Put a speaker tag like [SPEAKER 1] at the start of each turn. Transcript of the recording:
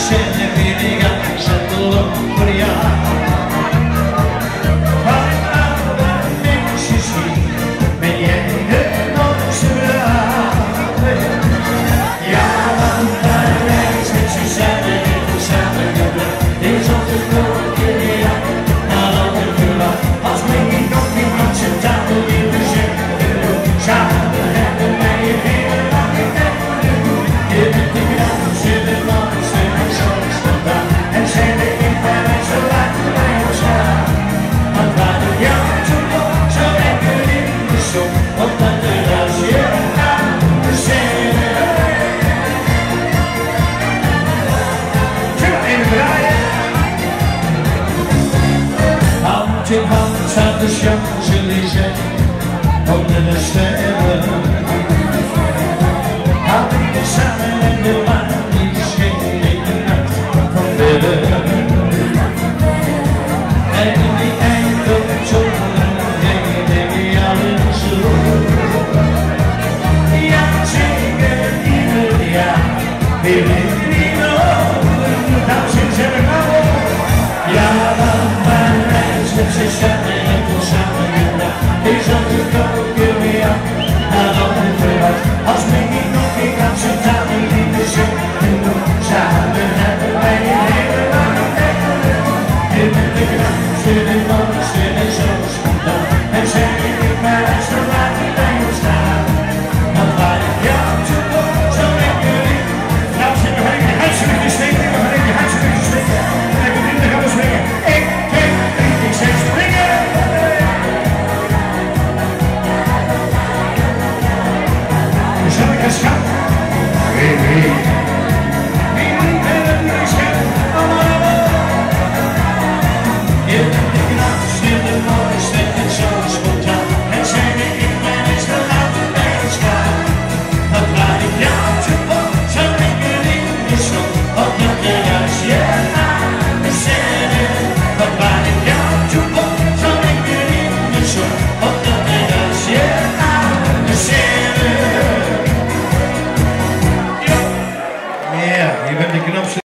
[SPEAKER 1] känner villiga sätter upp för jag. Till hans hade Champs-Élysées under den städer. Han ville samman en man i skenet från döden. Även i Eiffeltornen hängde vi alldeles ro. Jag tycker inte jag vill inte nå. Dansen känner man. Jag var se känner på samma jula. Det är som du frågar mig om när de är prövat. Har smängen och vi kanske tar mig lite så. Nu samman här med mig hela dagen. Det är med det grann, så är det bara så är det så smått. Men sen är det med så långt i dig och snart. Att varje jag tog bort så räcker det. Lasse, du har ingen halv så mycket sväng. Du har ingen halv så mycket sväng. Jag kan inte komma och svänga. Baby